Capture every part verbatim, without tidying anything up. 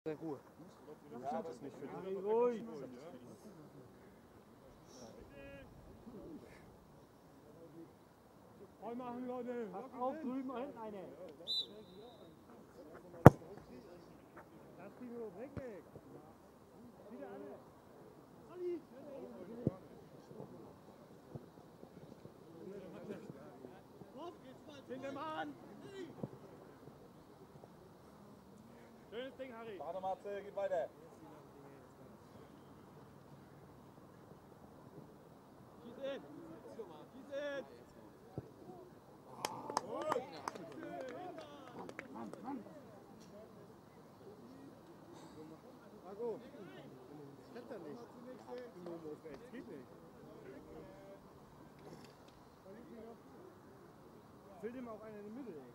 Ruhe. Ja, das ist nicht für dich. Ruhig. Voll machen, Leute. Pass auf, drüben hinten eine. Lass die nur weg, weg. Wieder alle. Ali. Sind dem Mann. Schönes Ding, Harry. Warte, Matze, geht weiter. Schieß in. Schieß in. Marco, das klappt da nicht. Du Momo auf rechts, geht nicht. Fehlt ihm auch einer in die Mitte, ey.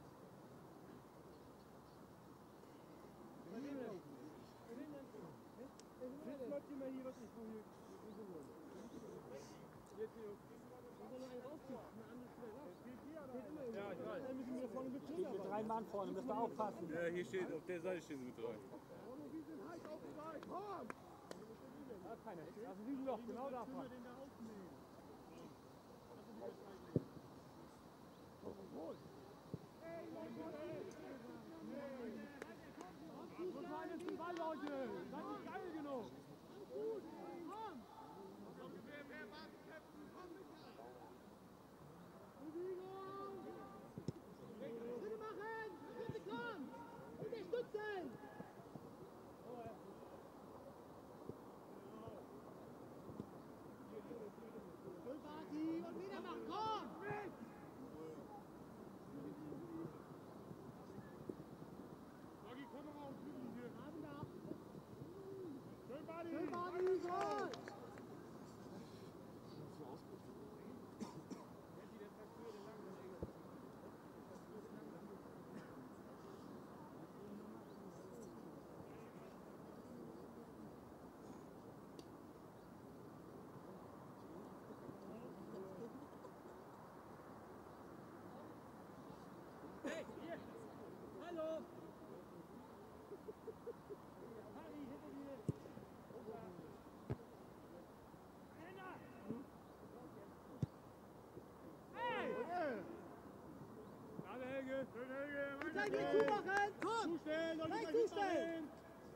Jetzt läuft immer hier, was ich wo hier gewohnt. Jetzt hier. Muss er noch einen rausziehen. Eine andere Stelle. Ja, ich weiß. Dann müssen wir vorne mit drin. Mit drei Mann vorne, müsst ihr aufpassen. Ja, hier steht, auf der Seite stehen sie mit drei. Wir sind heiß auf zwei. Komm! Da ist keiner. Also wie ein Loch, genau davon. Ball, Leute! Seid nicht geil genug! Gut! Komm! Bewegung! Schritte machen! Bitte komm! Unterstützen! Party und wieder machen! Komm! Hey, hier! Hallo! Harry, hinter dir! Hey! Alle Helge! Schön Helge! Die Zeit hier zumachen! Komm! Zustellen! Gleich zustellen!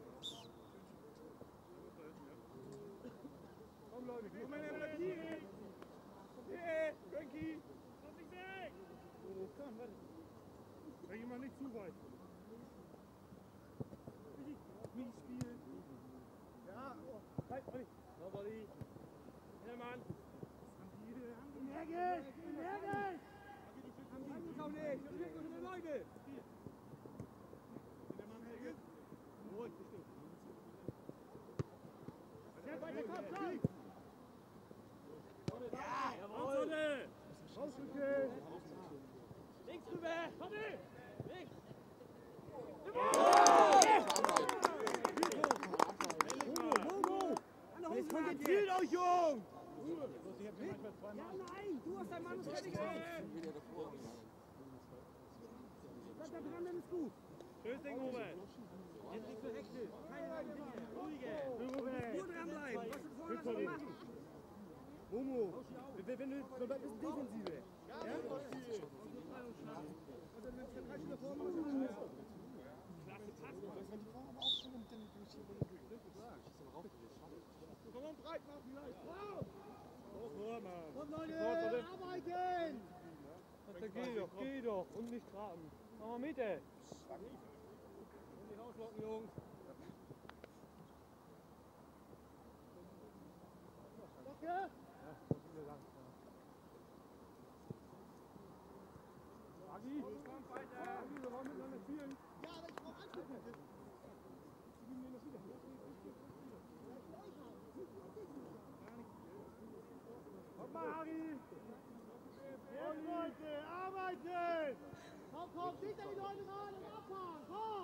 Komm Leute, komm mal her, hier! Hey, Frankie! Komm nicht weg! Komm, warte. Frankie, mach nicht zu weit. Nicht spielen. Ja, oh. Halt, Olli. Nobody. Hermann. Energisch! Energisch! Haben die auch nicht. Das sind unsere Leute. Hier. Der Mann Helge. Ruhig, bestimmt. Ja, weiter, komm, komm. Ja, jawohl. Rausrücken. Links rüber! Komm hin. Links! Jetzt konzentriert euch, Jung! Ja, nein! Du hast deinen Mann fertig aus! Bleib da dran, dann ist gut! Schönes Ding, Robert! Jetzt nicht so hektisch! Keine Leute, ruhige! Nur dranbleiben! Was wir vorher schon machen! Momo, wenn du so bleib bisschen Defensive. Ja? Also wenn es drei Schüler vor uns sind, klasse Pass. Wenn die vorne aufstehen und dann durch die komm mal breit machen vielleicht. Wow! Komm Leute, arbeiten! Geh doch, geh doch und nicht traben. Mach mal Mitte. Und nicht auslocken, Jungs. Danke! Agi, komm weiter. Agi, wir wollen miteinander spielen. Ja, aber ich brauche Anschluss. Komm mal, Harry. Jetzt, Leute, arbeiten! Komm, komm, zieht da die Leute ran und abfahren, komm!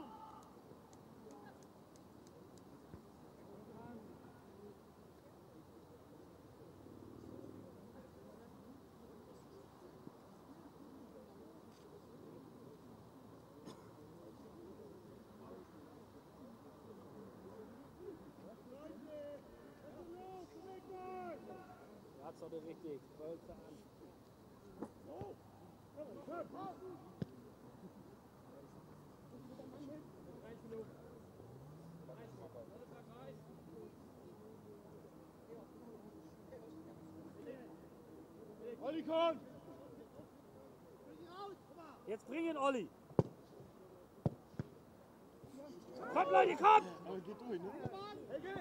so richtig. Wollte an. Olli, komm! Jetzt bringen Olli! Kommt Leute, kommt! Aber geht durch, ne? Helge!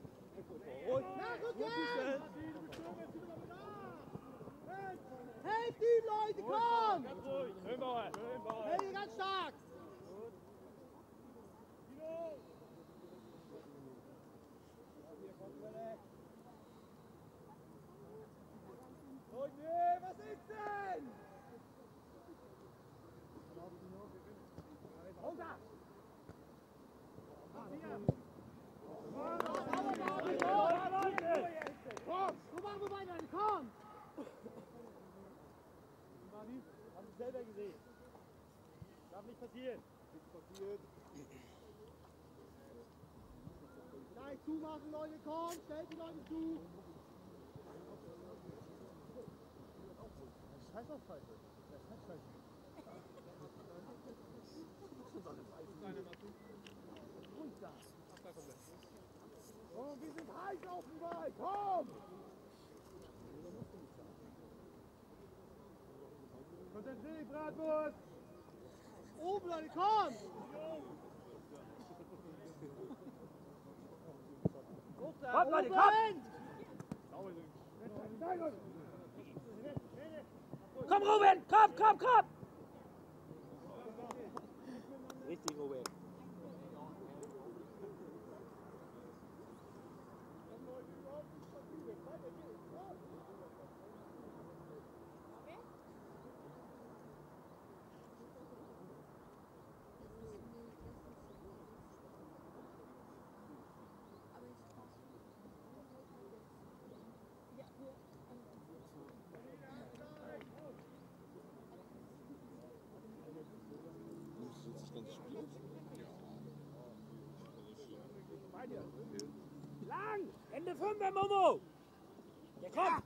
Helft ihm, Leute, komm! Ganz ruhig! Schön Bauer! Schön Bauer! Helge, ganz stark! Leute, was ist denn? Runter! Komm! So machen wir weiter, komm! Mami, haben Sie selber gesehen. Darf nicht passieren. Nichts passiert. Gleich zumachen, Leute, komm! Stellt die Leute zu! Scheiß auf Pfeife. Ja, scheiß Pfeife. Und das. Komm, wir sind heiß auf dem Ball. Komm! Konzentrier dich, Bratwurst! Oben, Leute, komm! Kommt Leute, kommt! Komm Ruben, komm, komm, komm! Richtig Ruben. Lang! Ende fünf, Momo! Ja, komm!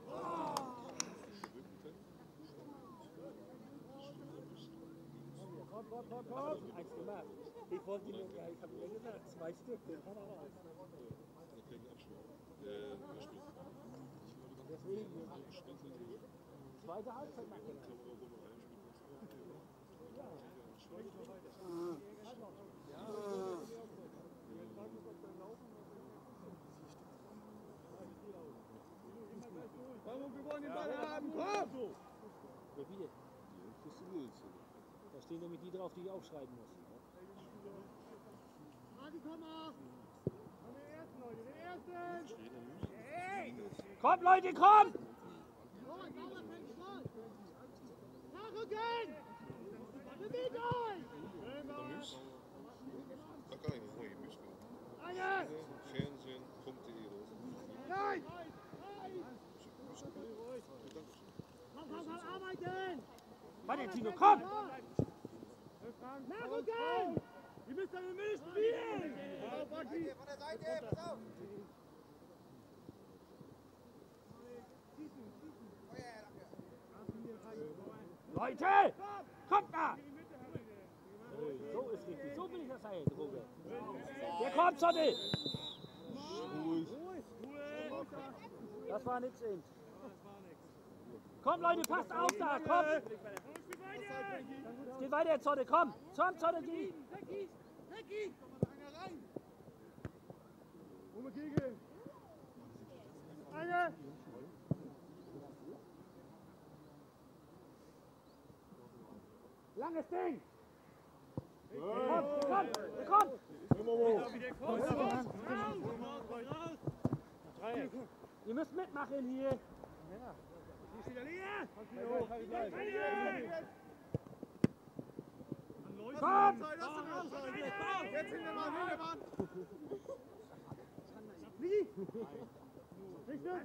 Komm, komm, komm, komm! Eins gemacht. Ich wollte mir, ja, ich habe mir gesagt, zwei Stück, den kann er raus. Deswegen, zweite Halbzeit machen wir. Warum, wir wollen den Ball haben, komm! Ja, wie denn? Da stehen nämlich die drauf, die ich aufschreiben muss. Adi, komm mal! An den ersten, Leute, den ersten! Hey! Kommt Leute, kommt! Nachrücken! Bewegt euch! Da kan je gewoon je bus doen. Eine! Fernsehen punkt de los. Nein! Komm, komm, komm, arbeiten! Warte, Tino, komm! Nachrücken! Ihr müsst eine Milch spielen! Ja, Baki! Von der Seite, pass auf! Leute! Kommt da! So ist richtig, so will ich das sein, Robert. Der kommt, Zotti! Das war nichts eben. Komm Leute, passt auf da, komm! Es geht weiter, Zotti, komm! Komm, Zotti, die! Ohne Kegel! Eine! Langes Ding! Komm, komm, komm! Ihr müsst mitmachen hier! Hier steht der Liga! Komm! Jetzt Hintermann, Hintermann! Wie? Nicht durch!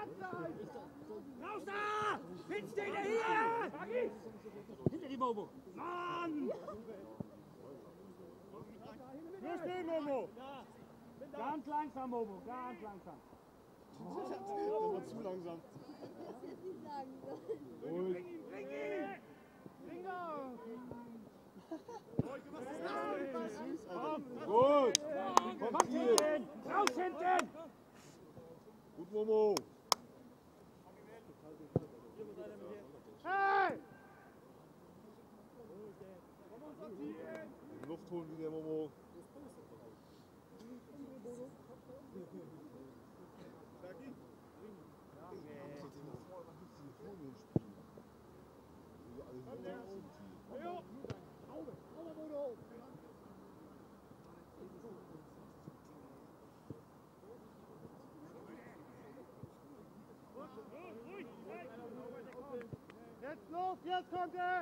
Raus da! Hinten steht er hier! Hinter die Momo! Mann! Nur stehen, Momo! Ganz langsam, Momo, ganz langsam. Das war zu langsam. Das hätte ich sagen sollen. Gut. Gut. Kommt hinten! Raus hinten! Gut, Momo. Hey! Luft holen wieder, Momo. Jetzt los, jetzt kommt er!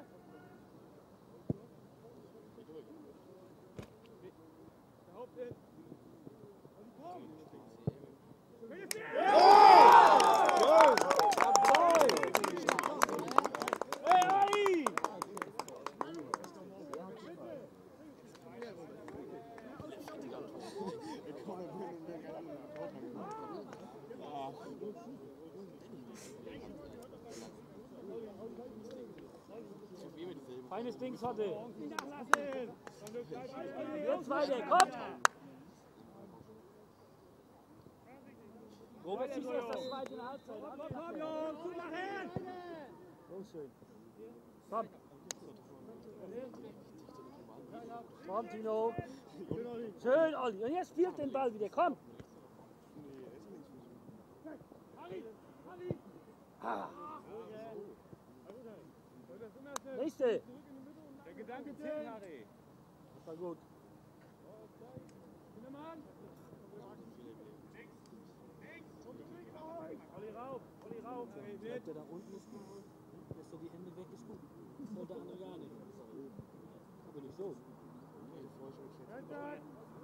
Feines Ding, Sotte. Jetzt weiter, kommt! Robert, siehst du jetzt das zweite in der Halbzeit? Komm, Jungs, gut nachher! So schön. Komm! Komm, Tino! Schön, Olli. Und jetzt spielt den Ball wieder, komm! Ah. Nächste! Der Gedanke zählt, Harry. Das war gut. Olli rauf, Olli rauf. Der da unten ist gut. Lässt er die Hände weg, ist gut. Das wollte der andere gar nicht. Aber nicht so. Ja, ist klar.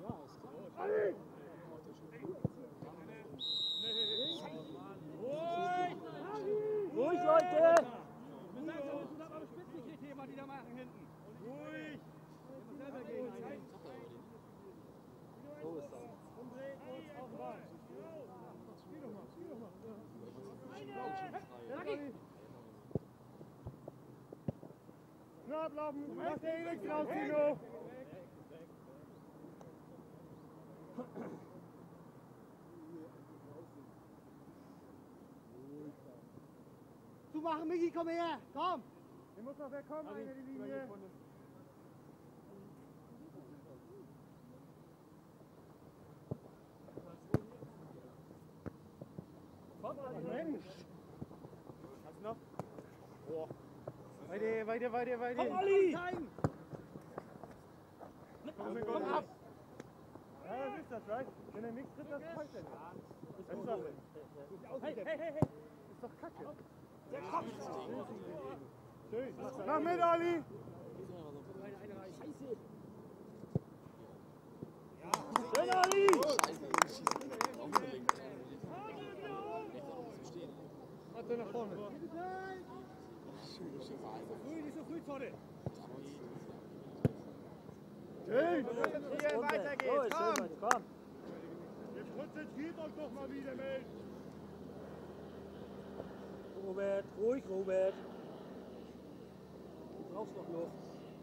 Ruhig, Leute! Die da machen hinten. Ruhig! Selber gehen. So ist das. Umdrehen, kurz auf Ball. Spiel doch mal, spiel doch mal. Nur ablaufen, lass der Elix raus, Tino. Zumachen, Miki, komm her! Komm! Der muss noch wegkommen, eine die Linie. Mensch! Hast du noch? Boah. Weiter, weiter, weiter, weiter. Komm, Olli! Komm ab! Ja, das ist das, right? Wenn er nichts tritt, das freut er nicht. Das ist doch... Hey, hey, hey, hey! Das ist doch Kacke. Der Kopf! Schön. Mach mit, Olli! Schön, Olli! Warte nach vorne. Ruhig, nicht so früh, Zotte. Schön! Hier weiter geht's, komm! Komm! Jetzt konzentriert euch doch mal wieder, Mensch! Robert, ruhig, Robert! Du brauchst noch Luft.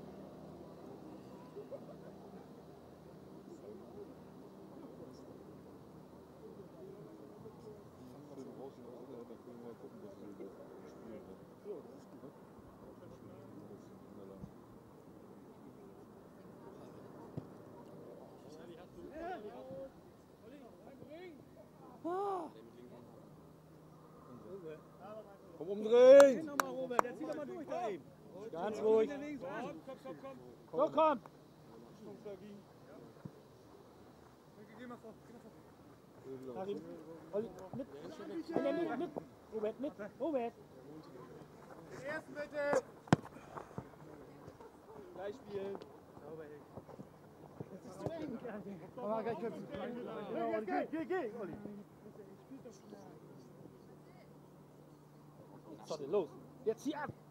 Komm umdrehen! Geh nochmal, Robert, der zieht doch mal durch da eben. Ganz ruhig. Komm, komm, komm, komm. So, komm! Geh mal vor, geh mal vor. Karim, Olli, mit. Nein, mit, mit. Robert, mit. Robert. Den ersten bitte! Gleich spielen. Das ist zu eng. Aber gleich kannst du. Ja, Olli, geh, geh, geh, Olli. So, los. Jetzt zieh ab.